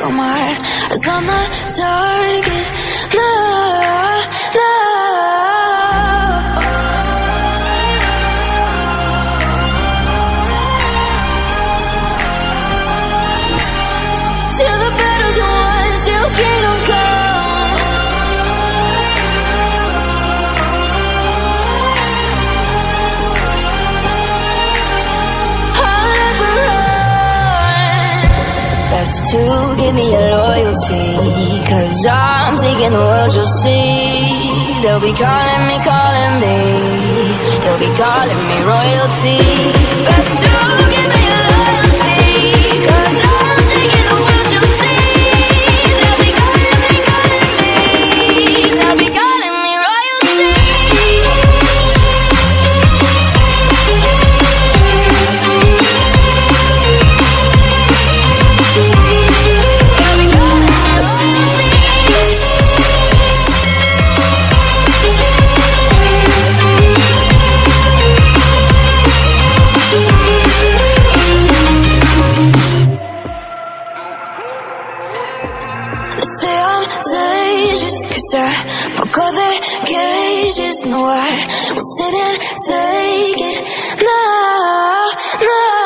got my eyes on the target. No, no. Till the battle's won, till kingdom come. I'll never run. Best to give me your loyalty, 'cause I'm taking the world, you'll see. They'll be calling me, they'll be calling me royalty. Best to give me your loyalty, 'cause I'm taking the world, you'll see. They'll be calling me, they'll be calling me royalty. Say I'm dangerous, 'cause I broke all the cages. No, I will sit and take it. No, no.